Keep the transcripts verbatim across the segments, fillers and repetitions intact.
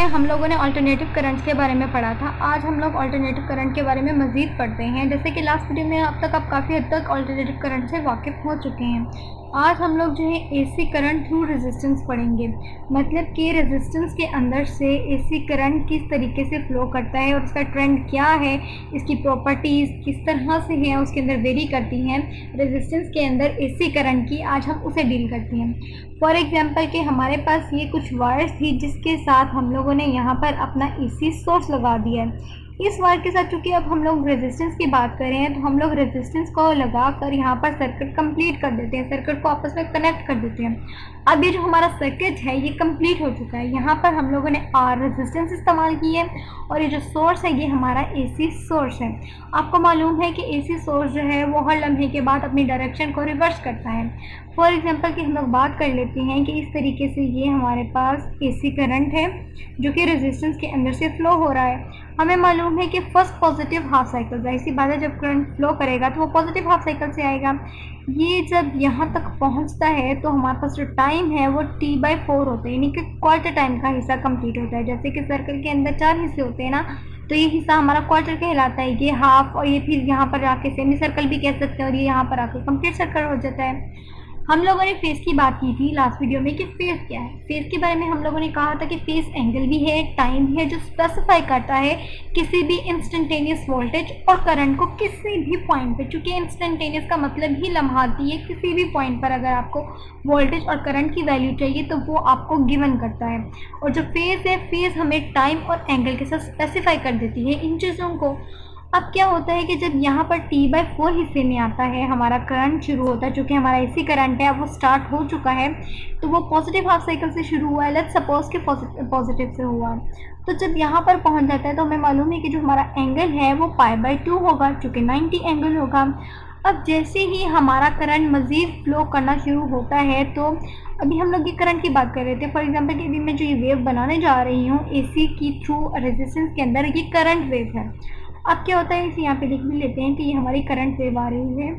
में हम लोगों ने अल्टरनेटिव करंट्स के बारे में पढ़ा था। आज हम लोग अल्टरनेटिव करंट के बारे में मज़ीद पढ़ते हैं। जैसे कि लास्ट वीडियो में अब तक आप काफ़ी हद तक अल्टरनेटिव करंट से वाकिफ़ हो चुके हैं। आज हम लोग जो है एसी करंट थ्रू रेजिस्टेंस पढ़ेंगे, मतलब कि रेजिस्टेंस के अंदर से एसी करंट किस तरीके से फ़्लो करता है और इसका ट्रेंड क्या है, इसकी प्रॉपर्टीज़ किस तरह से हैं, उसके अंदर वेरी करती हैं रेजिस्टेंस के अंदर एसी करंट की। आज हम उसे डील करते हैं। फॉर एग्जांपल कि हमारे पास ये कुछ वायर्स थी जिसके साथ हम लोगों ने यहाँ पर अपना एसी सोर्स लगा दिया है। इस वायर के साथ चूँकि अब हम लोग रेजिस्टेंस की बात कर रहे हैं तो हम लोग रेजिस्टेंस को लगा कर यहाँ पर सर्किट कंप्लीट कर देते हैं, सर्किट को आपस में कनेक्ट कर देते हैं। अब ये जो हमारा सर्किट है ये कंप्लीट हो चुका है। यहाँ पर हम लोगों ने आर रेजिस्टेंस इस्तेमाल की है और ये जो सोर्स है ये हमारा एसी सोर्स है। आपको मालूम है कि एसी सोर्स जो है वो हर लम्हे के बाद अपनी डायरेक्शन को रिवर्स करता है। फॉर एग्जांपल कि हम लोग बात कर लेते हैं कि इस तरीके से ये हमारे पास एसी करंट है जो कि रेजिस्टेंस के अंदर से फ़्लो हो रहा है। हमें मालूम है कि फर्स्ट पॉजिटिव हाफ साइकिल, जाहिर सी बात है जब करंट फ्लो करेगा तो वो पॉजिटिव हाफ साइकिल से आएगा। ये जब यहाँ तक पहुँचता है तो हमारे पास जो टाइम है वो टी बाई फोर होता है, यानी कि क्वार्टर टाइम का हिस्सा कंप्लीट होता है। जैसे कि सर्कल के अंदर चार हिस्से होते हैं ना, तो ये हिस्सा हमारा क्वार्टर कहलाता है, ये हाफ, और ये फिर यहाँ पर आके सेमी सर्कल भी कह सकते हैं और ये यहाँ पर आकर कंप्लीट सर्कल हो जाता है। हम लोगों ने फेस की बात की थी लास्ट वीडियो में कि फेस क्या है। फेस के बारे में हम लोगों ने कहा था कि फेस एंगल भी है, टाइम भी है, जो स्पेसिफाई करता है किसी भी इंस्टेंटेनियस वोल्टेज और करंट को किसी भी पॉइंट पे। चूँकि इंस्टेंटेनियस का मतलब ही लम्हाती है, किसी भी पॉइंट पर अगर आपको वोल्टेज और करंट की वैल्यू चाहिए तो वो आपको गिवन करता है। और जो फेस है, फेस हमें टाइम और एंगल के साथ स्पेसिफाई कर देती है इन चीज़ों को। अब क्या होता है कि जब यहाँ पर टी बाई फोर हिस्से में आता है हमारा करंट शुरू होता है, चूँकि हमारा एसी करंट है अब वो स्टार्ट हो चुका है, तो वो पॉजिटिव हाफ साइकिल से शुरू हुआ है। लेट्स सपोज कि पॉजिटिव से हुआ, तो जब यहाँ पर पहुँच जाता है तो हमें मालूम है कि जो हमारा एंगल है वो पाई बाई टू होगा, चूँकि नाइन्टी एंगल होगा। अब जैसे ही हमारा करंट मज़ीद फ्लो करना शुरू होता है, तो अभी हम लोग ये करंट की बात कर रहे थे। फॉर एग्जांपल कि अभी मैं जो ये वेव बनाने जा रही हूँ एसी की थ्रू रेजिस्टेंस के अंदर, ये करंट वेव है। अब क्या होता है, इसे यहाँ पे लिख भी लेते हैं कि ये हमारी करंट वेव आ रही है।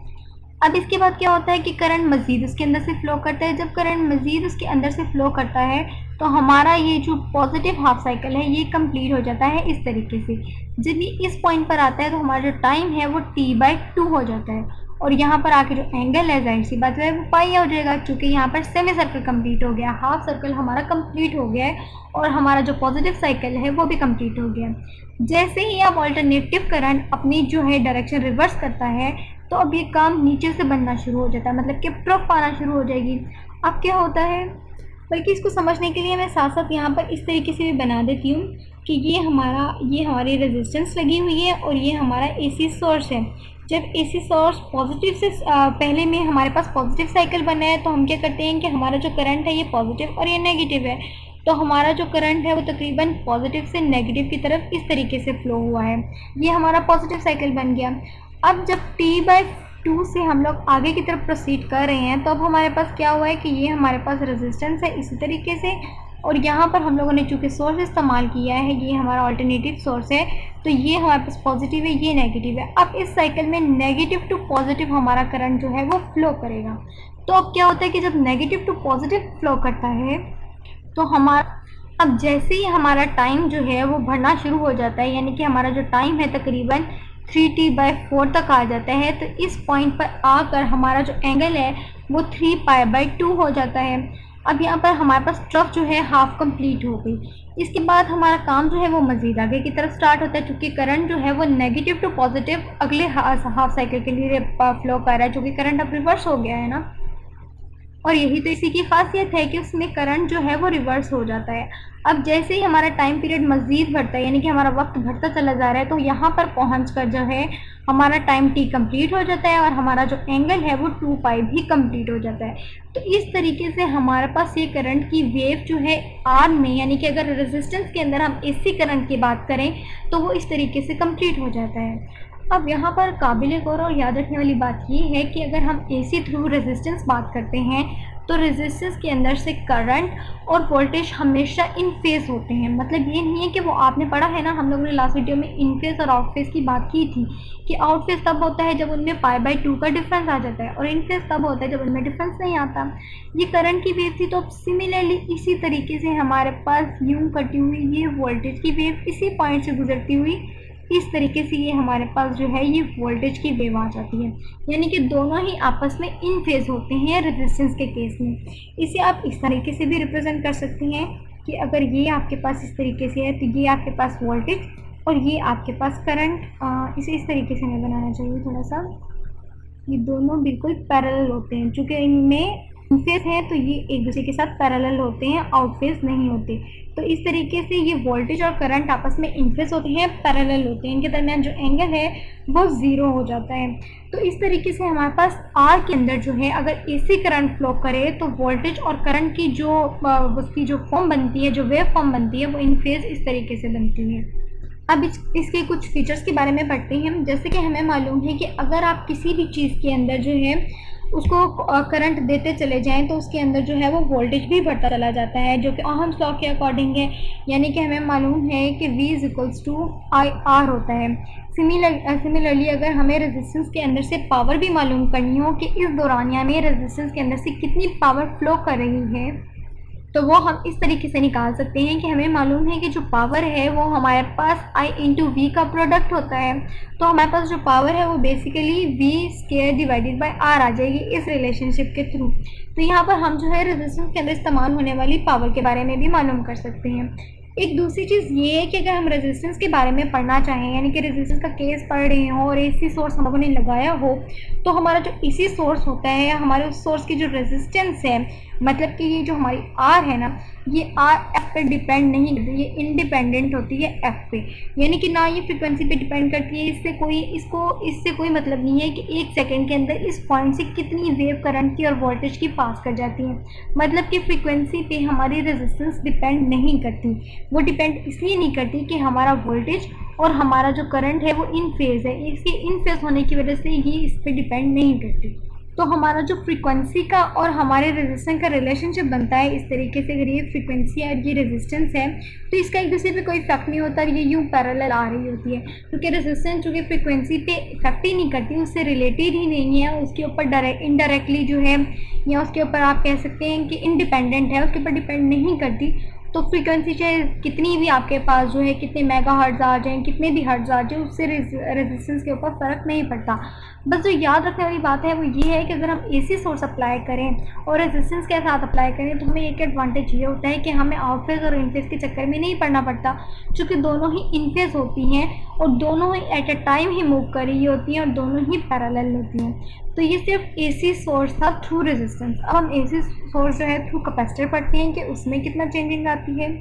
अब इसके बाद क्या होता है कि करंट मज़ीद उसके अंदर से फ़्लो करता है। जब करंट मज़ीद उसके अंदर से फ़्लो करता है तो हमारा ये जो पॉजिटिव हाफ साइकिल है ये कंप्लीट हो जाता है इस तरीके से। जब ये इस पॉइंट पर आता है तो हमारा जो टाइम है वो टी बाई टू हो जाता है और यहाँ पर आके जो एंगल है जाहिर सी बात है वो पाई हो जाएगा, क्योंकि यहाँ पर सेमी सर्कल कंप्लीट हो गया, हाफ सर्कल हमारा कंप्लीट हो गया है और हमारा जो पॉजिटिव साइकिल है वो भी कंप्लीट हो गया। जैसे ही अब अल्टरनेटिव करंट अपनी जो है डायरेक्शन रिवर्स करता है तो अब ये काम नीचे से बनना शुरू हो जाता है, मतलब कि प्रूफ आना शुरू हो जाएगी। अब क्या होता है, बल्कि इसको समझने के लिए मैं साथ साथ यहाँ पर इस तरीके से भी बना देती हूँ कि ये हमारा ये हमारी रेजिस्टेंस लगी हुई है और ये हमारा एसी सोर्स है। जब एसी सोर्स पॉजिटिव से आ, पहले में हमारे पास पॉजिटिव साइकिल बना है तो हम क्या करते हैं कि हमारा जो करंट है ये पॉजिटिव और ये नेगेटिव है, तो हमारा जो करंट है वो तकरीबन पॉजिटिव से नेगेटिव की तरफ इस तरीके से फ्लो हुआ है। ये हमारा पॉजिटिव साइकिल बन गया। अब जब टी बाई टू से हम लोग आगे की तरफ प्रोसीड कर रहे हैं तो अब हमारे पास क्या हुआ है कि ये हमारे पास रेजिस्टेंस है इसी तरीके से, और यहाँ पर हम लोगों ने चूँकि सोर्स इस्तेमाल किया है, ये हमारा अल्टरनेटिव सोर्स है, तो ये हमारे पास पॉजिटिव है, ये नेगेटिव है। अब इस साइकिल में नेगेटिव टू पॉजिटिव हमारा करंट जो है वो फ्लो करेगा। तो अब क्या होता है कि जब नेगेटिव टू पॉजिटिव फ्लो करता है तो हमारा अब जैसे ही हमारा टाइम जो है वो बढ़ना शुरू हो जाता है, यानी कि हमारा जो टाइम है तकरीबन थ्री टी बाई फोर तक आ जाता है, तो इस पॉइंट पर आकर हमारा जो एंगल है वो थ्री पाई बाई टू हो जाता है। अब यहाँ पर हमारे पास ट्रफ जो है हाफ कंप्लीट हो गई। इसके बाद हमारा काम जो है वो मज़ीद आगे की तरफ स्टार्ट होता है, क्योंकि करंट जो है वो नेगेटिव टू पॉजिटिव अगले हाफ साइकिल के लिए फ्लो कर रहा है, क्योंकि करंट अब रिवर्स हो गया है ना। और यही तो इसी की खासियत है कि उसमें करंट जो है वो रिवर्स हो जाता है। अब जैसे ही हमारा टाइम पीरियड मज़ीद बढ़ता है, यानी कि हमारा वक्त बढ़ता चला जा रहा है, तो यहाँ पर पहुँचकर जो है हमारा टाइम टी कंप्लीट हो जाता है और हमारा जो एंगल है वो टू पाई भी कंप्लीट हो जाता है। तो इस तरीके से हमारे पास ये करंट की वेव जो है आर में, यानी कि अगर रेजिस्टेंस के अंदर हम एसी करंट की बात करें तो वो इस तरीके से कंप्लीट हो जाता है। अब यहाँ पर काबिल गौर और याद रखने वाली बात ये है कि अगर हम एसी थ्रू रेजिस्टेंस बात करते हैं तो रेजिस्टेंस के अंदर से करंट और वोल्टेज हमेशा इन फेज होते हैं। मतलब ये नहीं है कि वो आपने पढ़ा है ना, हम लोगों ने लास्ट वीडियो में इन फेज और आउट फेज की बात की थी कि आउट फेज तब होता है जब उनमें पाई बाई टू का डिफरेंस आ जाता है और इन फेज तब होता है जब उनमें डिफरेंस नहीं आता। ये करंट की वेव थी, तो सिमिलरली इसी तरीके से हमारे पास यूं कटी हुई ये वोल्टेज की वेव इसी पॉइंट से गुजरती हुई इस तरीके से ये हमारे पास जो है ये वोल्टेज की वेव आ जाती है। यानी कि दोनों ही आपस में इन फेज होते हैं रेजिस्टेंस के केस में। इसे आप इस तरीके से भी रिप्रेजेंट कर सकती हैं कि अगर ये आपके पास इस तरीके से है तो ये आपके पास वोल्टेज और ये आपके पास करंट। इसे इस तरीके से हमें बनाना चाहिए थोड़ा सा। ये दोनों बिल्कुल पैरेलल होते हैं, चूँकि इनमें इन फेज है तो ये एक दूसरे के साथ पैरेलल होते हैं, आउट फेज नहीं होते। तो इस तरीके से ये वोल्टेज और करंट आपस में इन फेज होते हैं, पैरेलल होते हैं, इनके दरमियान जो एंगल है वो ज़ीरो हो जाता है। तो इस तरीके से हमारे पास आर के अंदर जो है अगर एसी करंट फ्लो करे तो वोल्टेज और करंट की जो उसकी जो फॉर्म बनती है, जो वेव फॉर्म बनती है, वो इन फेज इस तरीके से बनती है। अब इस, इसके कुछ फीचर्स के बारे में पढ़ते हैं। जैसे कि हमें मालूम है कि अगर आप किसी भी चीज़ के अंदर जो है उसको करंट देते चले जाएं तो उसके अंदर जो है वो वोल्टेज भी बढ़ता चला जाता है, जो कि ओहम्स लॉ के अकॉर्डिंग है। यानी कि हमें मालूम है कि V is equals to I R होता है। सिमिलर सिमिलरली अगर हमें रेजिस्टेंस के अंदर से पावर भी मालूम करनी हो कि इस दौरानिया में रेजिस्टेंस के अंदर से कितनी पावर फ्लो कर रही है, तो वो हम इस तरीके से निकाल सकते हैं कि हमें मालूम है कि जो पावर है वो हमारे पास I इंटू वी का प्रोडक्ट होता है। तो हमारे पास जो पावर है वो basically V square divided by R आ जाएगी इस रिलेशनशिप के थ्रू। तो यहाँ पर हम जो है रेजिस्टेंस के अंदर इस्तेमाल होने वाली पावर के बारे में भी मालूम कर सकते हैं। एक दूसरी चीज़ ये है कि अगर हम रेजिस्टेंस के बारे में पढ़ना चाहें, यानी कि रेजिस्टेंस का केस पढ़ रहे हो और एसी सोर्स हम लोगों ने लगाया हो, तो हमारा जो एसी सोर्स होता है, हमारे उस सोर्स की जो रेजिस्टेंस है, मतलब कि ये जो हमारी आर है ना, ये आर एफ पे डिपेंड नहीं करती, ये इंडिपेंडेंट होती है एफ पे। यानी कि ना ये फ्रिक्वेंसी पे डिपेंड करती है, इससे कोई इसको इससे कोई मतलब नहीं है कि एक सेकंड के अंदर इस पॉइंट से कितनी वेव करंट की और वोल्टेज की पास कर जाती है। मतलब कि फ्रिक्वेंसी पे हमारी रेजिस्टेंस डिपेंड नहीं करती। वो डिपेंड इसलिए नहीं करती कि हमारा वोल्टेज और हमारा जो करंट है वो इन फेज है, इसके इन फेज होने की वजह से ये इस पर डिपेंड नहीं करती। तो हमारा जो फ्रीक्वेंसी का और हमारे रेजिस्टेंस का रिलेशनशिप बनता है इस तरीके से, अगर ये फ्रीक्वेंसी और ये रेजिस्टेंस है तो इसका एक दूसरे पे कोई इफेक्ट नहीं होता, ये यूं पैरेलल आ रही होती है। क्योंकि रेजिस्टेंस चूँकि फ्रीक्वेंसी पे इफेक्ट ही नहीं करती, उससे रिलेटेड ही नहीं है, उसके ऊपर डायरेक्ट इनडायरेक्टली जो है या उसके ऊपर आप कह सकते हैं कि इंडिपेंडेंट है, उसके ऊपर डिपेंड नहीं करती। तो फ्रीक्वेंसी चाहे कितनी भी आपके पास जो है कितने मेगा हर्ट्ज आ जाएँ, कितने भी हर्ट्ज आ जाए, उससे रेजिस्टेंस के ऊपर फ़र्क नहीं पड़ता। बस जो याद रखने वाली बात है वो ये है कि अगर हम एसी सोर्स अप्लाई करें और रेजिस्टेंस के साथ अप्लाई करें तो हमें एक एडवांटेज ये होता है कि हमें आउट फेज और इन फेज के चक्कर में नहीं पड़ना पड़ता, क्योंकि दोनों ही इन फेज होती हैं और दोनों ही एट अ टाइम ही मूव कर रही होती हैं और दोनों ही पैरेलल होती हैं। तो ये सिर्फ एसी सोर्स था थ्रू रेजिस्टेंस। अब हम एसी सोर्स जो है थ्रू कैपेसिटर पढ़ते हैं कि उसमें कितना चेंजिंग आती है।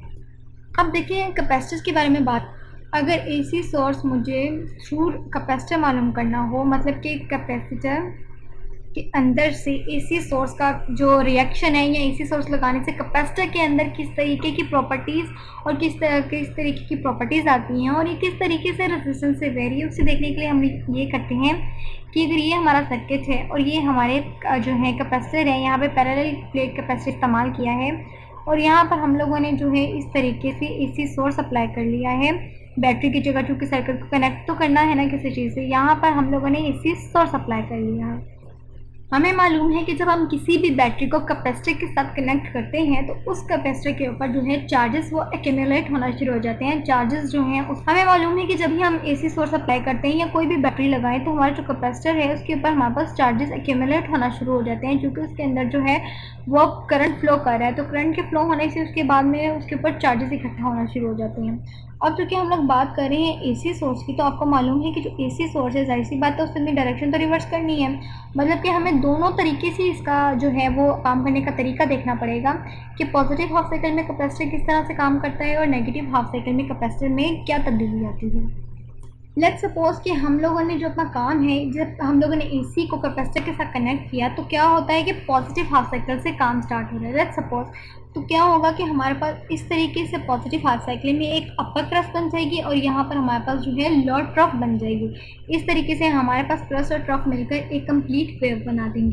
अब देखिए कैपेसिटर्स के बारे में बात, अगर एसी सोर्स मुझे थ्रू कैपेसिटर मालूम करना हो, मतलब कि कैपेसिटर के अंदर से एसी सोर्स का जो रिएक्शन है या एसी सोर्स लगाने से कैपेसिटर के अंदर किस तरीके की प्रॉपर्टीज़ और किस तरह किस तरीके की प्रॉपर्टीज़ आती हैं और ये किस तरीके से रेजिस्टेंस से वेरी है, उसे देखने के लिए हम ये करते हैं कि अगर ये हमारा सर्किट है और ये हमारे जो है कैपेसिटर है, यहाँ पे पैरेलल प्लेट कैपेसिटर इस्तेमाल किया है और यहाँ पर हम लोगों ने जो है इस तरीके से एसी सोर्स अप्लाई कर लिया है। बैटरी की जगह चूँकि सर्किट को कनेक्ट तो करना है ना किसी चीज़ से, यहाँ पर हम लोगों ने एसी सोर्स अप्लाई कर लिया है। हमें मालूम है कि जब हम किसी भी बैटरी को कैपेसिटर के साथ कनेक्ट करते हैं तो उस कैपेसिटर के ऊपर जो है चार्जेस वो एक्यूमुलेट होना शुरू हो जाते हैं। चार्जेस जो हैं उस हमें मालूम है कि जब भी हम एसी सोर्स अप्लाई करते हैं या कोई भी बैटरी लगाएं तो हमारा जो कैपेसिटर है उसके ऊपर हमारे पास चार्जेस एक्यूमुलेट होना शुरू हो जाते हैं, क्योंकि उसके अंदर जो है वो करंट फ्लो कर रहा है। तो करंट के फ्लो होने से उसके बाद में उसके ऊपर चार्जेस इकट्ठा होना शुरू हो जाते हैं। अब चूँकि हम लोग बात कर रहे हैं एसी सोर्स की, तो आपको मालूम है कि जो एसी सोर्स है जाहिर सी बात है उसमें डायरेक्शन तो रिवर्स करनी है। मतलब कि हमें दोनों तरीके से इसका जो है वो काम करने का तरीका देखना पड़ेगा कि पॉजिटिव हाफ साइकिल में कैपेसिटर किस तरह से काम करता है और नेगेटिव हाफ साइकिल में कैपेसिटर में क्या तब्दीली आती है। लेट्स सपोज कि हम लोगों ने जो अपना काम है, जब हम लोगों ने एसी को कैपेसिटर के साथ कनेक्ट किया तो क्या होता है कि पॉजिटिव हाफ साइकिल से काम स्टार्ट हो रहा है। लेट्स सपोज तो क्या होगा कि हमारे पास इस तरीके से पॉजिटिव हाफ साइकिल में एक अपर क्रस्ट बन जाएगी और यहाँ पर हमारे पास जो है लोअर ट्रफ बन जाएगी। इस तरीके से हमारे पास क्रस्ट और ट्रफ मिलकर एक कंप्लीट वेव बना देंगे।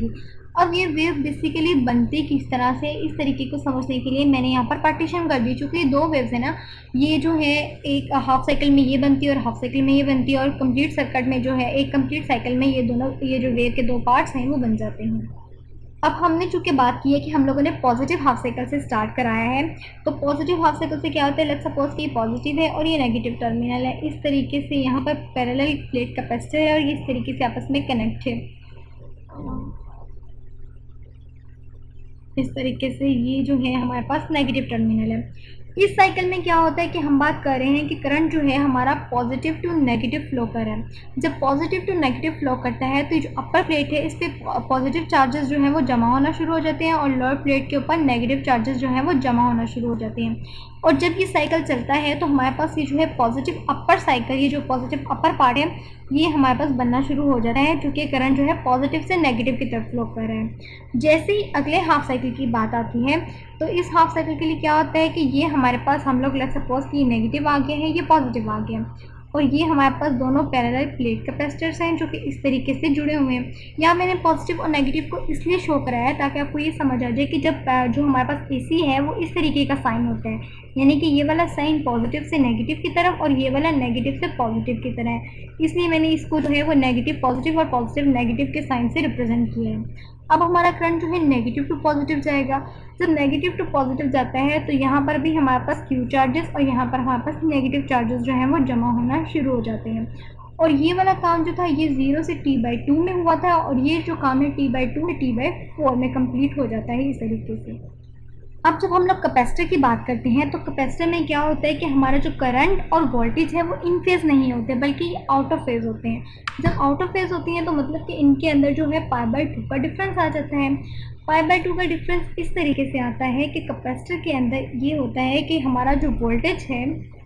अब ये वेव बेसिकली बनती किस तरह से, इस तरीके को समझने के लिए मैंने यहाँ पर पार्टीशन कर दी। चूँकि दो वेव्स है ना, ये जो है एक हाफ साइकिल में ये बनती है और हाफ साइकिल में ये बनती है, और कंप्लीट सर्किट में जो है एक कंप्लीट साइकिल में ये दोनों, ये जो वेव के दो पार्ट्स हैं वो बन जाते हैं। अब हमने चूँकि बात की है कि हम लोगों ने पॉजिटिव हाफ साइकिल से स्टार्ट कराया है, तो पॉजिटिव हाफ साइकिल से क्या होता है, लेट्स सपोज कि ये पॉजिटिव है और ये नेगेटिव टर्मिनल है। इस तरीके से यहाँ पर पैरेलल प्लेट कैपेसिटर है और ये इस तरीके से आपस में कनेक्ट है। इस तरीके से ये जो है हमारे पास नेगेटिव टर्मिनल है। इस साइकिल में क्या होता है कि हम बात कर रहे हैं कि करंट जो है हमारा पॉजिटिव टू नेगेटिव फ्लो कर रहा है। जब पॉजिटिव टू नेगेटिव फ्लो करता है तो जो अपर प्लेट है इस पर पॉजिटिव चार्जेस जो हैं वो जमा होना शुरू हो जाते हैं और लोअर प्लेट के ऊपर नेगेटिव चार्जेस जो हैं वो जमा होना शुरू हो जाते हैं। और जब ये साइकिल चलता है तो हमारे पास ये जो है पॉजिटिव अपर साइकिल, ये जो पॉजिटिव अपर पार्ट है ये हमारे पास बनना शुरू हो जाता है, क्योंकि करंट जो है पॉजिटिव से नेगेटिव की तरफ फ्लो कर रहा है। जैसे ही अगले हाफ साइकिल की बात आती है तो इस हाफ साइकिल के लिए क्या होता है कि ये हमारे पास, हम लोग लेट्स सपोज कि ये नेगेटिव आ गया है, ये पॉजिटिव आ गया, और ये हमारे पास दोनों पैरेलल प्लेट कैपेसिटर्स हैं जो कि इस तरीके से जुड़े हुए हैं। यहाँ मैंने पॉजिटिव और नेगेटिव को इसलिए शो कराया है ताकि आपको ये समझ आ जाए कि जब जो हमारे पास एसी है वो इस तरीके का साइन होता है, यानी कि ये वाला साइन पॉजिटिव से नेगेटिव की तरफ और ये वाला नेगेटिव से पॉजिटिव की तरह है। इसलिए मैंने इसको जो है वो नेगेटिव पॉजिटिव और पॉजिटिव नेगेटिव के साइन से रिप्रेजेंट किया है। अब हमारा करंट जो है नेगेटिव टू पॉजिटिव जाएगा। जब नेगेटिव टू पॉजिटिव जाता है तो यहाँ पर भी हमारे पास क्यू चार्जेस और यहाँ पर हमारे पास नेगेटिव चार्जेस जो हैं वो जमा होना शुरू हो जाते हैं। और ये वाला काम जो था ये ज़ीरो से टी बाई टू में हुआ था, और ये जो काम है टी बाई टू है टी बाई फोर में कंप्लीट हो जाता है इस तरीके से। अब जब हम लोग कैपेसिटर की बात करते हैं तो कैपेसिटर में क्या होता है कि हमारा जो करंट और वोल्टेज है वो इन फेज़ नहीं होते बल्कि आउट ऑफ फेज़ होते हैं। जब आउट ऑफ फेज़ होती हैं तो मतलब कि इनके अंदर जो है पाई बाई टू का डिफरेंस आ जाता है। पाई बाई टू का डिफरेंस इस तरीके से आता है कि कैपेसिटर के अंदर ये होता है कि हमारा जो वोल्टेज है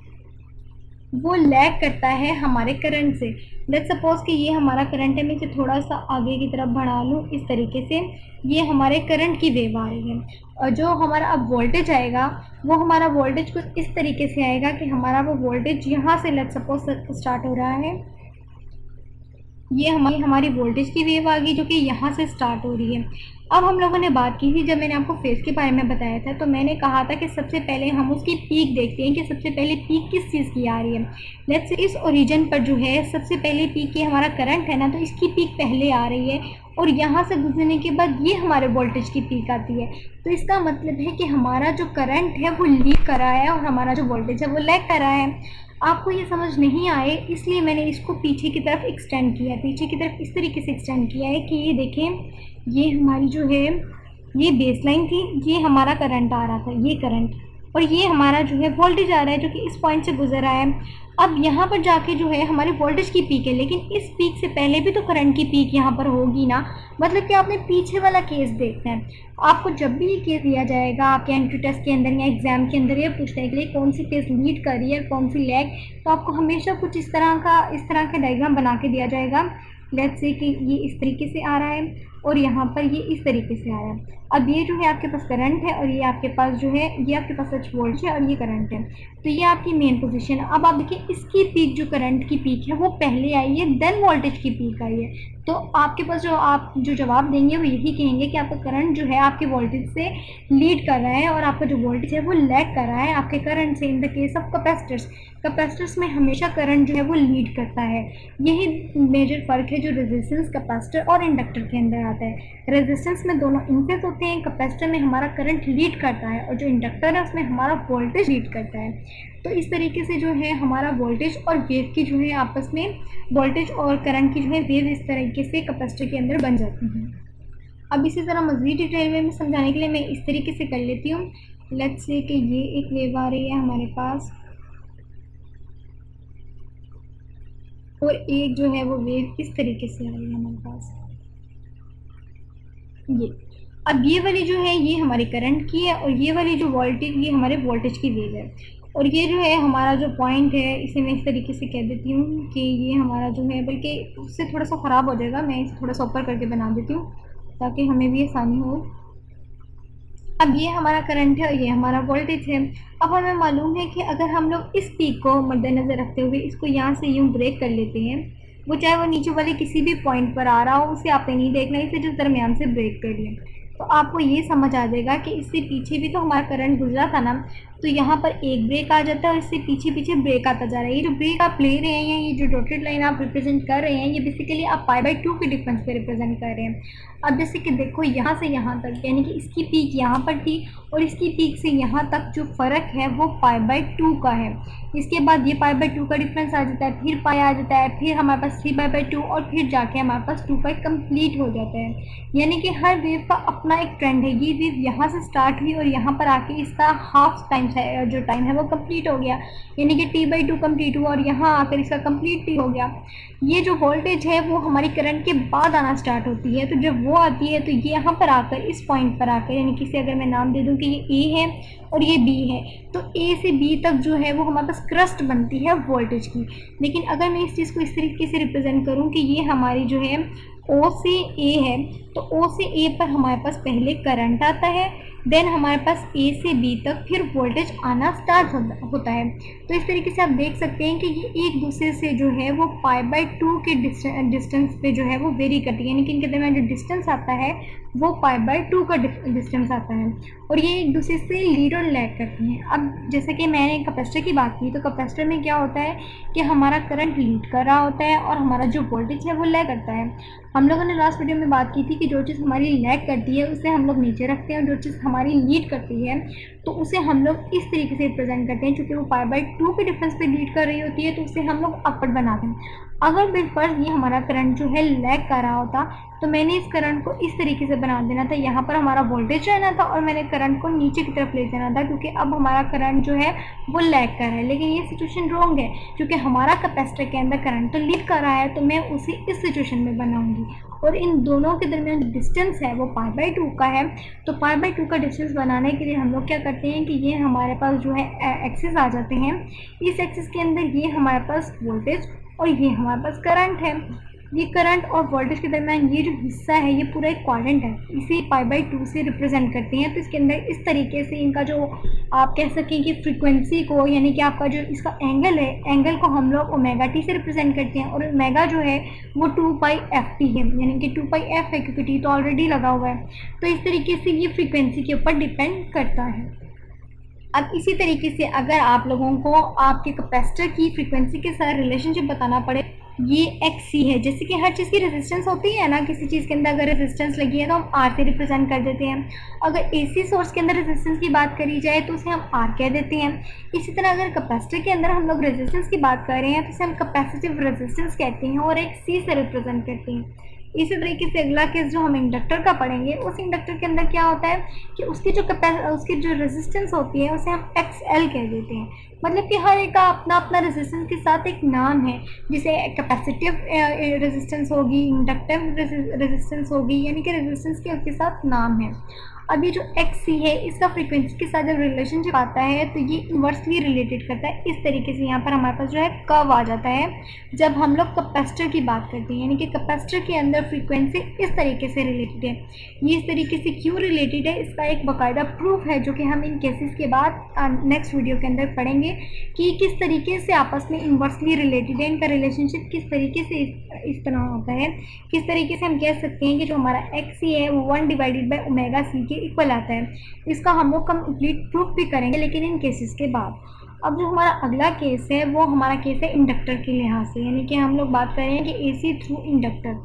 वो लैग करता है हमारे करंट से। लेट्स सपोज कि ये हमारा करंट है, मैं इसे थोड़ा सा आगे की तरफ बढ़ा लूँ इस तरीके से, ये हमारे करंट की वेव आ रही है, और जो हमारा अब वोल्टेज आएगा वो हमारा वोल्टेज कुछ इस तरीके से आएगा कि हमारा वो वोल्टेज यहाँ से लेट्स सपोज स्टार्ट हो रहा है, ये हमारी हमारी वोल्टेज की वेव आ गई जो कि यहाँ से स्टार्ट हो रही है। अब हम लोगों ने बात की थी, जब मैंने आपको फेज़ के बारे में बताया था तो मैंने कहा था कि सबसे पहले हम उसकी पीक देखते हैं कि सबसे पहले पीक किस चीज़ की आ रही है। लेट्स से इस ओरिजिन पर जो है सबसे पहले पीक ये हमारा करंट है ना, तो इसकी पीक पहले आ रही है और यहाँ से गुजरने के बाद ये हमारे वोल्टेज की पीक आती है। तो इसका मतलब है कि हमारा जो करंट है वो लीड कर रहा है और हमारा जो वोल्टेज है वो लैग कर रहा है। आपको ये समझ नहीं आए इसलिए मैंने इसको पीछे की तरफ एक्सटेंड किया है, पीछे की तरफ इस तरीके से एक्सटेंड किया है कि ये देखें, ये हमारी जो है ये बेसलाइन थी, ये हमारा करंट आ रहा था, ये करंट, और ये हमारा जो है वोल्टेज आ रहा है जो कि इस पॉइंट से गुजर रहा है। अब यहाँ पर जाके जो है हमारे वोल्टेज की पीक है, लेकिन इस पीक से पहले भी तो करंट की पीक यहाँ पर होगी ना। मतलब कि आपने पीछे वाला केस देखना है। आपको जब भी ये केस दिया जाएगा आपके एंट्री टेस्ट के अंदर या एग्जाम के अंदर, ये पूछने के लिए कौन सी केस लीड कर रही है कौन सी लैग, तो आपको हमेशा कुछ इस तरह का इस तरह का डायग्राम बना के दिया जाएगा। लेट्स से कि ये इस तरीके से आ रहा है और यहाँ पर ये इस तरीके से आया। अब ये जो है आपके पास करंट है और ये आपके पास जो है ये आपके पास सच वोल्टेज है और ये करंट है, तो ये आपकी मेन पोजीशन है। अब आप देखिए इसकी पीक जो करंट की पीक है वो पहले आई है, देन वोल्टेज की पीक आई है। तो आपके पास जो आप जो जवाब देंगे वो यही कहेंगे कि आपका करंट जो है आपके वोल्टेज से लीड कर रहा है और आपका जो वोल्टेज है वो लैग कर रहा है आपके करंट से। In the case of capacitors, capacitors में हमेशा करंट जो है वो लीड करता है। यही मेजर फ़र्क है जो रेजिस्टेंस कैपेसिटर और इंडक्टर के अंदर आता है। रेजिस्टेंस में दोनों इनफेस होते हैं, कैपेसिटर में हमारा करंट लीड करता है और जो इंडक्टर है उसमें हमारा वोल्टेज लीड करता है। तो इस तरीके से जो है हमारा वोल्टेज और वेव की जो है आपस में वोल्टेज और करंट की जो है वेव इस तरीके से कैपेसिटर के अंदर बन जाती हैं। अब इसी तरह मज़ीद डिटेल में समझाने के लिए मैं इस तरीके से कर लेती हूँ। लेट्स से कि ये एक वेव आ रही है हमारे पास और एक जो है वो वेव इस तरीके से आ रही है हमारे पास, ये। अब ये वाली जो है ये हमारे करंट की है और ये वाली जो वोल्टेज ये हमारे वोल्टेज की वेव है। और ये जो है हमारा जो पॉइंट है इसे मैं इस तरीके से कह देती हूँ कि ये हमारा जो है, बल्कि उससे थोड़ा सा ख़राब हो जाएगा, मैं इसे थोड़ा सा ऊपर करके बना देती हूँ ताकि हमें भी आसानी हो। अब ये हमारा करंट है और ये हमारा वोल्टेज है। अब हमें मालूम है कि अगर हम लोग इस पीक को मद्देनज़र रखते हुए इसको यहाँ से यूँ ब्रेक कर लेते हैं वो चाहे वो नीचे वाले किसी भी पॉइंट पर आ रहा हो, उसे आपने नहीं देखना, इसे जो दरमियान से ब्रेक कर लें। तो आपको ये समझ आ जाएगा कि इससे पीछे भी तो हमारा करंट गुजरा था ना, तो यहाँ पर एक ब्रेक आ जाता है और इससे पीछे पीछे ब्रेक आता जा रहा है। ये जो ब्रेक आप ले रहे हैं, ये जो डॉटेड लाइन आप रिप्रेजेंट कर रहे हैं, ये बेसिकली आप पाई बाई टू के डिफरेंस पे रिप्रेजेंट कर रहे हैं। अब जैसे कि देखो यहाँ से यहाँ तक, यानी कि इसकी पीक यहाँ पर थी और इसकी पीक से यहाँ तक जो फ़र्क है वो पाई बाई टू का है। इसके बाद ये पाई बाई टू का डिफरेंस आ जाता है, फिर पाई आ जाता है, फिर हमारे पास थ्री पाई बाई टू और फिर जाके हमारे पास टू पाई कंप्लीट हो जाता है। यानी कि हर वेव का अपना एक ट्रेंड है। ये वेव यहाँ से स्टार्ट हुई और यहाँ पर आके इसका हाफ टाइम जो टाइम है वो कंप्लीट हो गया, यानी कि टी बाई टू कंप्लीट हुआ और यहाँ आकर इसका कंप्लीट भी हो गया। ये जो वोल्टेज है वो हमारी करंट के बाद आना स्टार्ट होती है। तो जब वो आती है तो ये यहाँ पर आकर इस पॉइंट पर आकर, यानी कि इसे अगर मैं नाम दे दूँ कि ये ए है और ये बी है, तो ए से बी तक जो है वो हमारे पास क्रस्ट बनती है वोल्टेज की। लेकिन अगर मैं इस चीज़ को इस तरीके से रिप्रेजेंट करूँ कि ये हमारी जो है ओ से ए है, तो ओ से ए पर हमारे पास पहले करंट आता है, देन हमारे पास ए से बी तक फिर वोल्टेज आना स्टार्ट होता है। तो इस तरीके से आप देख सकते हैं कि ये एक दूसरे से जो है वो पाई बाई टू के डिस्टेंस पे जो है वो वेरी करती है, यानी कि इनके दरमियान जो डिस्टेंस आता है वो पाई बाई टू का डिस्टेंस आता है और ये एक दूसरे से लीड और लैग करती हैं। अब जैसे कि मैंने कैपेसिटर की बात की, तो कैपेसिटर में क्या होता है कि हमारा करंट लीड कर रहा होता है और हमारा जो वोल्टेज है वो लैग करता है। हम लोगों ने लास्ट वीडियो में बात की थी कि जो चीज़ हमारी लैग करती है उसे हम लोग नीचे रखते हैं और जो चीज़ हमारी लीड करती है तो उसे हम लोग इस तरीके से रिप्रेजेंट करते हैं। चूँकि वो पाई बाई टू के डिफरेंस पे लीड कर रही होती है तो उसे हम लोग अपवर्ड बनाते हैं। अगर बिलफर्ज ये हमारा करंट जो है लैग कर रहा होता तो मैंने इस करंट को इस तरीके से बना देना था, यहाँ पर हमारा वोल्टेज रहना था और मैंने करंट को नीचे की तरफ ले जाना था, क्योंकि अब हमारा करंट जो है वो लैग कर रहा है। लेकिन ये सिचुएशन रॉन्ग है, क्योंकि हमारा कैपेसिटर के अंदर करंट तो लीड कर रहा है, तो मैं उसे इस सिचुएशन में बनाऊंगी और इन दोनों के दरमियान जो डिस्टेंस है वो पाई बाई टू का है। तो पाई बाई टू का डिस्टेंस बनाने के लिए हम लोग क्या करते हैं कि ये हमारे पास जो है एक्सिस आ जाते हैं। इस एक्सिस के अंदर ये हमारे पास वोल्टेज और ये हमारे पास करंट है। ये करंट और वोल्टेज के दरमियान ये जो हिस्सा है ये पूरा एक क्वाड्रेंट है, इसे पाई बाई टू से रिप्रेजेंट करते हैं। तो इसके अंदर इस तरीके से इनका जो आप कह सकें कि फ्रीक्वेंसी को, यानी कि आपका जो इसका एंगल है, एंगल को हम लोग ओमेगा टी से रिप्रेजेंट करते हैं और ओमेगा जो है वो टू पाई एफ टी है, यानी कि टू पाई एफ है क्योंकि टी तो ऑलरेडी लगा हुआ है। तो इस तरीके से ये फ्रीक्वेंसी के ऊपर डिपेंड करता है। अब इसी तरीके से अगर आप लोगों को आपके कैपेसिटर की फ्रीक्वेंसी के साथ रिलेशनशिप बताना पड़े, ये एक्स सी है। जैसे कि हर चीज़ की रेजिस्टेंस होती है ना, किसी चीज़ के अंदर अगर रेजिस्टेंस लगी है तो हम आर से रिप्रेजेंट कर देते हैं। अगर एसी सोर्स के अंदर रेजिस्टेंस की बात करी जाए तो उसे हम आर कह देते हैं। इसी तरह अगर कैपेसिटर के अंदर हम लोग रेजिस्टेंस की बात कर रहे हैं तो उसे हम कैपेसिटिव रेजिस्टेंस कहते हैं और एक सी से रिप्रेजेंट करते हैं। इसी तरीके से अगला केस जो हम इंडक्टर का पढ़ेंगे, उस इंडक्टर के अंदर क्या होता है कि उसकी जो कैपेसिटी उसकी जो रेजिस्टेंस होती है उसे हम एक्स एल कह देते हैं। मतलब कि हर एक का अपना अपना रेजिस्टेंस के साथ एक नाम है, जिसे कैपेसिटिव रेजिस्टेंस होगी, इंडक्टिव रेजिस्टेंस होगी, यानी कि रेजिस्टेंस के उसके साथ नाम है। अब ये जो एक्स सी है इसका फ्रीक्वेंसी के साथ जब रिलेशनशिप आता है तो ये इन्वर्सली रिलेटेड करता है। इस तरीके से यहाँ पर हमारे पास जो है कर्व आ जाता है जब हम लोग कैपेसिटर की बात करते हैं, यानी कि कैपेसिटर के अंदर फ्रीक्वेंसी इस तरीके से रिलेटेड है। ये इस तरीके से क्यों रिलेटेड है, इसका एक बाकायदा प्रूफ है जो कि हम इन केसेस के बाद नेक्स्ट वीडियो के अंदर पढ़ेंगे कि किस तरीके से आपस में इन्वर्सली रिलेटेड है, इनका रिलेशनशिप किस तरीके से इस तरह होता है। किस तरीके से हम कह सकते हैं कि जो हमारा एक्स सी है वो one divided by omega C के इक्वल आता है। इसका हम लोग कंप्लीट प्रूफ भी करेंगे लेकिन इन केसेस के बाद। अब जो हमारा अगला केस है वो हमारा केस है इंडक्टर के लिहाज से, यानी कि हम लोग बात कर रहे हैं कि एसी थ्रू इंडक्टर।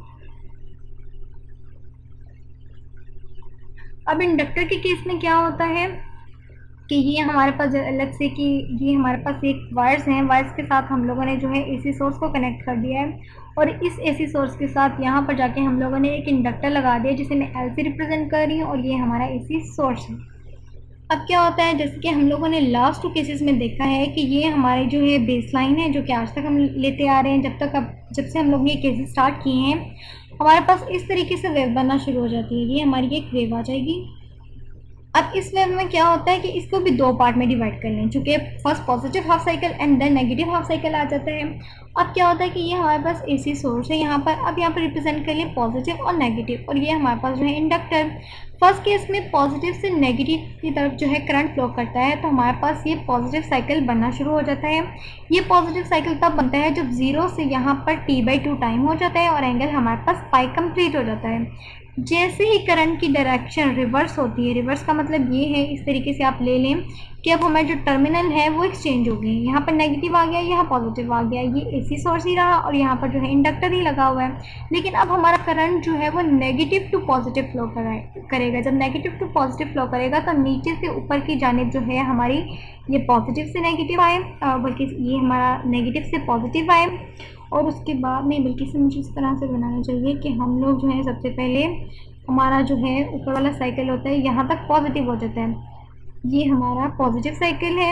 अब इंडक्टर के केस में क्या होता है कि ये हमारे पास एल ई सी की ये हमारे पास एक वायर्स हैं, वायर्स के साथ हम लोगों ने जो है एसी सोर्स को कनेक्ट कर दिया है और इस एसी सोर्स के साथ यहाँ पर जाके हम लोगों ने एक इंडक्टर लगा दिया जिसे मैं एल से रिप्रेजेंट कर रही हूँ और ये हमारा एसी सोर्स है। अब क्या होता है, जैसे कि हम लोगों ने लास्ट टू केसेस में देखा है कि ये हमारी जो है बेस लाइन है जो कि आज तक हम लेते आ रहे हैं, जब तक अब जब से हम लोग ये केसेस स्टार्ट किए हैं हमारे पास इस तरीके से वेव बनना शुरू हो जाती है। ये हमारी एक वेव आ जाएगी। अब इस वेव में क्या होता है कि इसको भी दो पार्ट में डिवाइड कर लें, चूँकि first positive half cycle and then negative half cycle आ जाता है। अब क्या होता है कि ये हमारे पास एसी सोर्स है यहाँ पर, अब यहाँ पर रिप्रेजेंट कर लें पॉजिटिव और नेगेटिव, और ये हमारे पास जो है इंडक्टर। फर्स्ट केस में पॉजिटिव से नेगेटिव की तरफ जो है करंट फ्लो करता है, तो हमारे पास ये पॉजिटिव साइकिल बनना शुरू हो जाता है। ये पॉजिटिव साइकिल तब बनता है जब जीरो से यहाँ पर टी बाई टू टाइम हो जाता है और एंगल हमारे पास पाई कंप्लीट हो जाता है। जैसे ही करंट की डायरेक्शन रिवर्स होती है, रिवर्स का मतलब ये है, इस तरीके से आप ले लें कि अब हमारे जो टर्मिनल है वो एक्सचेंज हो गए, यहाँ पर नेगेटिव आ गया, यहाँ पॉजिटिव आ गया, ये एसी सोर्स ही रहा और यहाँ पर जो है इंडक्टर ही लगा हुआ है। लेकिन अब हमारा करंट जो है वो नेगेटिव टू पॉजिटिव फ्लो करेगा। जब नेगेटिव टू पॉजिटिव फ्लो करेगा तो नीचे से ऊपर की जानिब जो है हमारी ये पॉजिटिव से नेगेटिव आए, बल्कि ये हमारा नेगेटिव से पॉजिटिव आए, और उसके बाद नहीं बल्कि इसे मुझे इस तरह से बनाना चाहिए कि हम लोग जो है सबसे पहले हमारा जो है ऊपर वाला साइकिल होता है यहाँ तक पॉजिटिव हो जाता है, ये हमारा पॉजिटिव साइकिल है,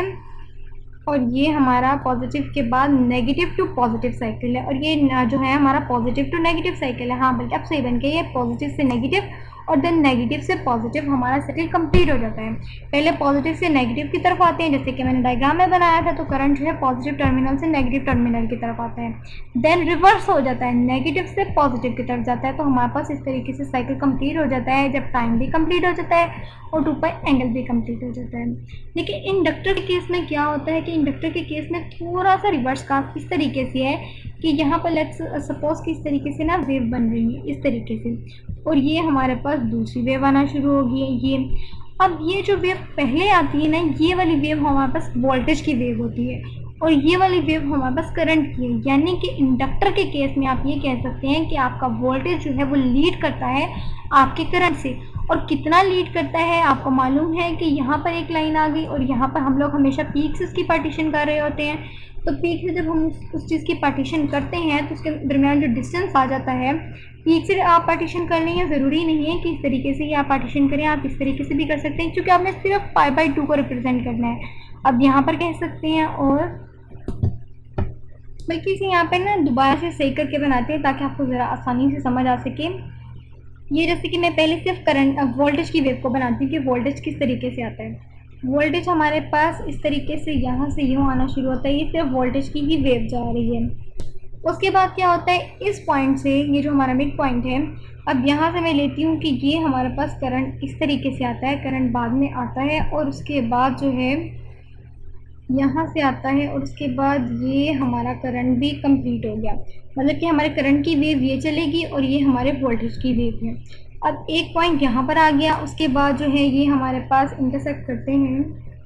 और ये हमारा पॉजिटिव के बाद नेगेटिव टू पॉजिटिव साइकिल है, और ये जो है हमारा पॉजिटिव टू नेगेटिव साइकिल है। हाँ बल्कि अब सही बन के ये पॉजिटिव से नेगेटिव और देन नेगेटिव से पॉजिटिव हमारा साइकिल कंप्लीट हो जाता है। पहले पॉजिटिव से नेगेटिव की तरफ आते हैं, जैसे कि मैंने डायग्राम में बनाया था, तो करंट जो है पॉजिटिव टर्मिनल से नेगेटिव टर्मिनल की तरफ आता है, देन रिवर्स हो जाता है, नेगेटिव से पॉजिटिव की तरफ जाता है। तो हमारे पास इस तरीके से साइकिल कंप्लीट हो जाता है, जब टाइम भी कंप्लीट हो जाता है और टू पाई एंगल भी कंप्लीट हो जाता है। लेकिन इंडक्टर के केस में क्या होता है कि इंडक्टर के केस में थोड़ा सा रिवर्स का इस तरीके से है कि यहाँ पर लेट्स सपोज कि इस तरीके से ना वेव बन रही है इस तरीके से, और ये हमारे पास दूसरी वेव आना शुरू होगी है ये। अब ये जो वेव पहले आती है ना, ये वाली वेव हमारे पास वोल्टेज की वेव होती है और ये वाली वेव हमारे पास करंट की है। यानी कि इंडक्टर के केस में आप ये कह सकते हैं कि आपका वोल्टेज जो है वो लीड करता है आपके करंट से। और कितना लीड करता है आपको मालूम है कि यहाँ पर एक लाइन आ गई और यहाँ पर हम लोग हमेशा पीक से इसकी पार्टीशन कर रहे होते हैं, तो पीक से जब हम उस चीज़ की पार्टीशन करते हैं तो उसके दरमियान जो डिस्टेंस आ जाता है, पीक से आप पार्टीशन कर लें, ज़रूरी नहीं है कि इस तरीके से ही आप पार्टीशन करें, आप इस तरीके से भी कर सकते हैं, क्योंकि आपने सिर्फ पाई बाई टू को रिप्रेजेंट करना है। अब यहाँ पर कह सकते हैं, और बल्कि इसे यहाँ पर ना दोबारा से सही करके बनाते हैं ताकि आपको ज़रा आसानी से समझ आ सके। ये जैसे कि मैं पहले सिर्फ करंट वोल्टेज की वेव को बनाती हूँ कि वोल्टेज किस तरीके से आता है। वोल्टेज हमारे पास इस तरीके से यहाँ से यूँ आना शुरू होता है, ये सिर्फ वोल्टेज की ही वेव जा रही है। उसके बाद क्या होता है, इस पॉइंट से ये जो हमारा मिड पॉइंट है, अब यहाँ से मैं लेती हूँ कि ये हमारे पास करंट इस तरीके से आता है, करंट बाद में आता है और उसके बाद जो है यहाँ से आता है और उसके बाद ये हमारा करंट भी कंप्लीट हो गया। मतलब कि हमारे करंट की वेव ये चलेगी और ये हमारे वोल्टेज की वेव है। अब एक पॉइंट यहाँ पर आ गया, उसके बाद जो है ये हमारे पास इंटरसेक्ट करते हैं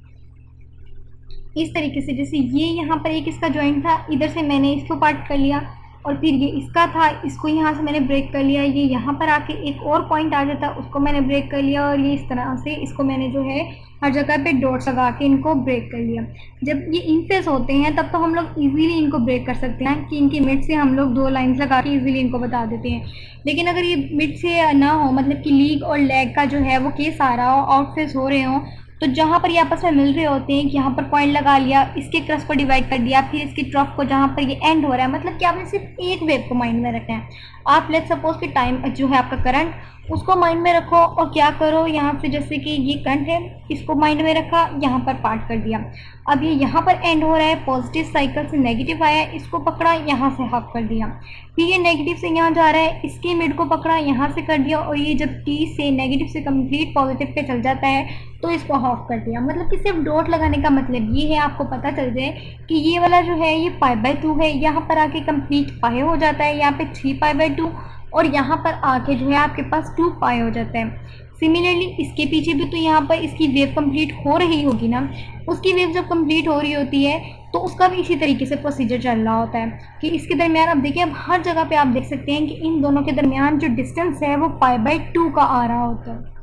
इस तरीके से। जैसे ये यहाँ पर एक इसका जॉइंट था, इधर से मैंने इसको पार्ट कर लिया और फिर ये इसका था, इसको यहाँ से मैंने ब्रेक कर लिया, ये यहाँ पर आके एक और पॉइंट आ जाता, उसको मैंने ब्रेक कर लिया, और ये इस तरह से इसको मैंने जो है हर जगह पे डॉट्स लगा के इनको ब्रेक कर लिया। जब ये इन फेस होते हैं तब तो हम लोग इजीली इनको ब्रेक कर सकते हैं कि इनकी मिड से हम लोग दो लाइंस लगा के इजीली इनको बता देते हैं। लेकिन अगर ये मिड से ना हो, मतलब कि लीग और लैग का जो है वो केस आ रहा हो, आउट फेस हो रहे हो, तो जहाँ पर ये आपस में मिल रहे होते हैं कि यहाँ पर पॉइंट लगा लिया, इसके क्रस्ट को डिवाइड कर दिया, फिर इसकी ट्रफ को जहाँ पर ये एंड हो रहा है, मतलब कि आपने सिर्फ एक वेव को माइंड में रखना है। आप लेट्स सपोज कि टाइम जो है आपका करंट, उसको माइंड में रखो और क्या करो, यहाँ से जैसे कि ये करंट है, इसको माइंड में रखा, यहाँ पर पार्ट कर दिया। अब ये यहाँ पर एंड हो रहा है, पॉजिटिव साइकिल से नेगेटिव आया, इसको पकड़ा, यहाँ से हाफ कर दिया। फिर ये नेगेटिव से यहाँ जा रहा है, इसके मिड को पकड़ा, यहाँ से कर दिया, और ये जब टी से नेगेटिव से कंप्लीट पॉजिटिव पे चल जाता है तो इसको हाफ कर दिया। मतलब कि सिर्फ डॉट लगाने का मतलब ये है, आपको पता चल जाए कि ये वाला जो है ये पाई बाई टू है, यहाँ पर आके कंप्लीट पाई हो जाता है, यहाँ पे थ्री पाई बाई टू, और यहाँ पर आके जो है आपके पास टू पाई हो जाता है। सिमिलरली इसके पीछे भी तो यहाँ पर इसकी वेव कंप्लीट हो रही होगी ना, उसकी वेव जब कंप्लीट हो रही होती है तो उसका भी इसी तरीके से प्रोसीजर चल रहा होता है कि इसके दरमियान अब देखिए, अब हर जगह पे आप देख सकते हैं कि इन दोनों के दरमियान जो डिस्टेंस है वो पाई बाई टू का आ रहा होता है।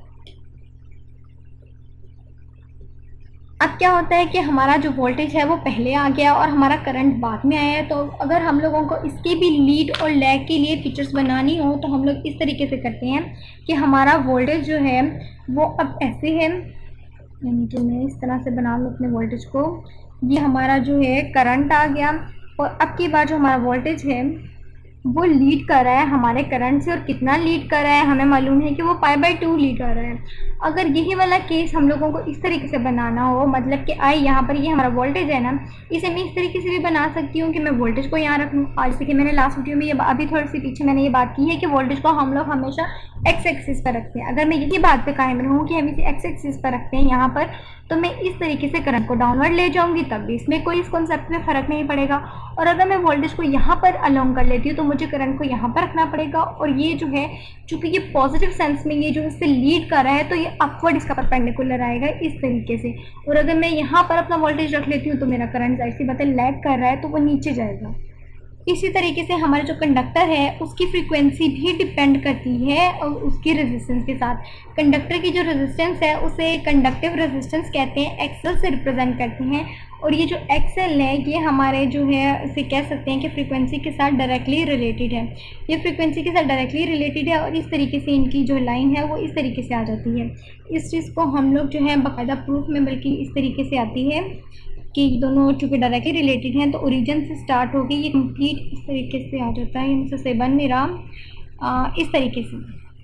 अब क्या होता है कि हमारा जो वोल्टेज है वो पहले आ गया और हमारा करंट बाद में आया है, तो अगर हम लोगों को इसके भी लीड और लैग के लिए फीचर्स बनानी हो तो हम लोग इस तरीके से करते हैं कि हमारा वोल्टेज जो है वो अब ऐसे है, यानी कि मैं इस तरह से बना लूँ अपने वोल्टेज को, ये हमारा जो है करंट आ गया, और अब की बार जो हमारा वोल्टेज है वो लीड कर रहा है हमारे करंट से, और कितना लीड कर रहा है हमें मालूम है कि वो पाई बाई टू लीड कर रहा है। अगर यही वाला केस हम लोगों को इस तरीके से बनाना हो, मतलब कि आई यहाँ पर ये हमारा वोल्टेज है ना, इसे मैं इस तरीके से भी बना सकती हूँ कि मैं वोल्टेज को यहाँ रख लूँ। आज जैसे कि मैंने लास्ट वीडियो में ये अभी थोड़ी सी पीछे मैंने ये बात की है कि वोल्टेज को हम लोग हमेशा एक्स एक्सिस पर रखते हैं। अगर मैं यही बात पे कायम रहूँ कि हम इसे एक्स एक्सिस पर रखते हैं यहाँ पर, तो मैं इस तरीके से करंट को डाउनवर्ड ले जाऊंगी, तब भी इसमें कोई इस कॉन्सेप्ट में फ़र्क नहीं पड़ेगा। और अगर मैं वोल्टेज को यहाँ पर अलोंग कर लेती हूँ तो मुझे करंट को यहाँ पर रखना पड़ेगा, और ये जो है चूँकि ये पॉजिटिव सेंस में ये जो इससे लीड कर रहा है तो ये अपवर्ड इसका परपेंडिकुलर आएगा इस तरीके से। और अगर मैं यहाँ पर अपना वोल्टेज रख लेती हूँ तो मेरा करंट ऐसी बात है लैग कर रहा है तो वो नीचे जाएगा। इसी तरीके से हमारा जो कंडक्टर है उसकी फ्रीक्वेंसी भी डिपेंड करती है और उसकी रेजिस्टेंस के साथ। कंडक्टर की जो रेजिस्टेंस है उसे कंडक्टिव रेजिस्टेंस कहते हैं, एक्सएल से रिप्रेजेंट करते हैं। और ये जो एक्सएल है ये हमारे जो है इसे कह सकते हैं कि फ्रीक्वेंसी के साथ डायरेक्टली रिलेटेड है। ये फ्रीक्वेंसी के साथ डायरेक्टली रिलेटेड है और इस तरीके से इनकी जो लाइन है वो इस तरीके से आ जाती है। इस चीज़ को हम लोग जो है बाकायदा प्रूफ में बल्कि इस तरीके से आती है कि दोनों चूँकि डायरेक्टली रिलेटेड हैं तो ओरिजिन से स्टार्ट होगी ये कंप्लीट इस तरीके से आ जाता है, इनसे से बन नहीं रहा, इस तरीके से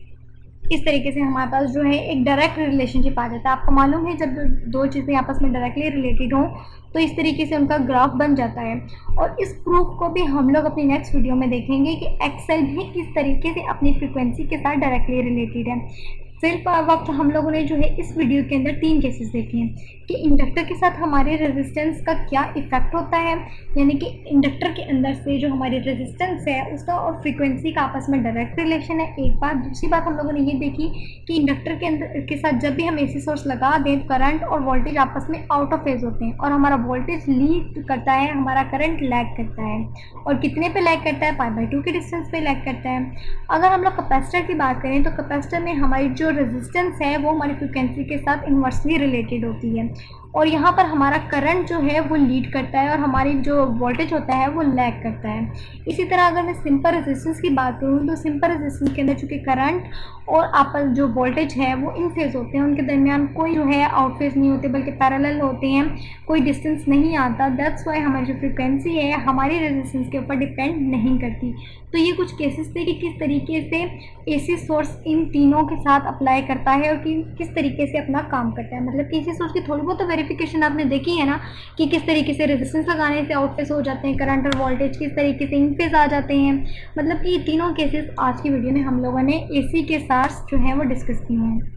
इस तरीके से हमारे पास जो है एक डायरेक्ट रिलेशनशिप आ जाता है। आपको मालूम है जब दो चीज़ें आपस में डायरेक्टली रिलेटेड हों तो इस तरीके से उनका ग्राफ बन जाता है। और इस प्रूफ को भी हम लोग अपनी नेक्स्ट वीडियो में देखेंगे कि एक्सएल भी किस तरीके से अपनी फ्रीक्वेंसी के साथ डायरेक्टली रिलेटेड है। सिर्फ वक्त हम लोगों ने जो है इस वीडियो के अंदर तीन केसेस देखे हैं कि इंडक्टर के साथ हमारे रेजिस्टेंस का क्या इफेक्ट होता है, यानी कि इंडक्टर के अंदर से जो हमारी रेजिस्टेंस है उसका और फ्रीक्वेंसी का आपस में डायरेक्ट रिलेशन है एक बात। दूसरी बात हम लोगों ने ये देखी कि इंडक्टर के अंदर के साथ जब भी हम एसी सोर्स लगा दें करंट और वोल्टेज आपस में आउट ऑफ फेज होते हैं और हमारा वोल्टेज लीड करता है, हमारा करंट लैग करता है। और कितने पे लैग करता है? पाई बाई टू के डिस्टेंस पे लैग करता है। अगर हम लोग कैपेसिटर की बात करें तो कैपेसिटर में हमारी जो रेजिस्टेंस है वो हमारी फ्रीक्वेंसी के साथ इन्वर्सली रिलेटेड होती है और यहाँ पर हमारा करंट जो है वो लीड करता है और हमारी जो वोल्टेज होता है वो लैग करता है। इसी तरह अगर मैं सिंपल रेजिस्टेंस की बात करूँ तो सिंपल रेजिस्टेंस के अंदर चूँकि करंट और आपस जो वोल्टेज है वो इन फेज होते हैं, उनके दरमियान कोई जो है आउट फेज नहीं होते बल्कि पैरेलल होते हैं, कोई डिस्टेंस नहीं आता। दैट्स वाई हमारी जो फ्रीक्वेंसी है हमारी रेजिस्टेंस के ऊपर डिपेंड नहीं करती। तो ये कुछ केसेस थे कि किस तरीके से एसी सोर्स इन तीनों के साथ अप्लाई करता है और कि किस तरीके से अपना काम करता है। मतलब कि एसी सोर्स की थोड़ी बहुत तो वेरिफिकेशन आपने देखी है ना कि किस तरीके से रेजिस्टेंस लगाने से आउट फेज हो जाते हैं, करंट और वोल्टेज किस तरीके से इन फेज आ जाते हैं। मतलब कि ये तीनों केसेस आज की वीडियो में हम लोगों ने एसी के साथ जो है वो डिस्कस किए हैं।